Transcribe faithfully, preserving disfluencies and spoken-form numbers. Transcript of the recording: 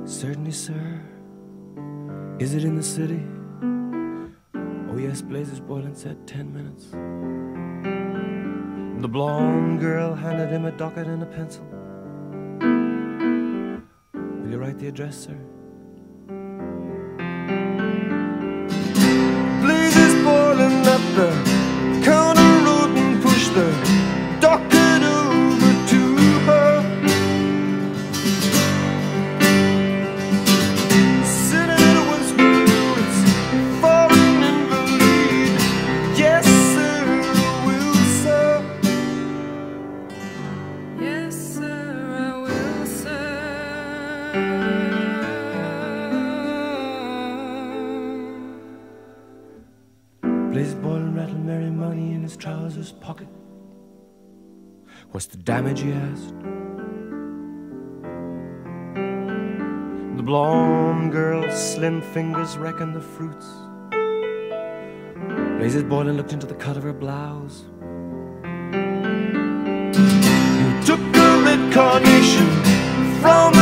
Certainly, sir. Is it in the city? Oh yes, Blazes Boylan said ten minutes. The blonde girl handed him a docket and a pencil. Will you write the address, sir? Blazes Boylan at the corner road and push the docket over to her. Sitting in a wood's window, it's falling in the lead. Yes, sir, I will, sir. Yes, sir, I will, sir. Blazes Boylan rattled merry money in his trousers pocket. What's the damage, he asked. The blonde girl's slim fingers reckoned the fruits. Blazes Boylan looked into the cut of her blouse. He took a red carnation from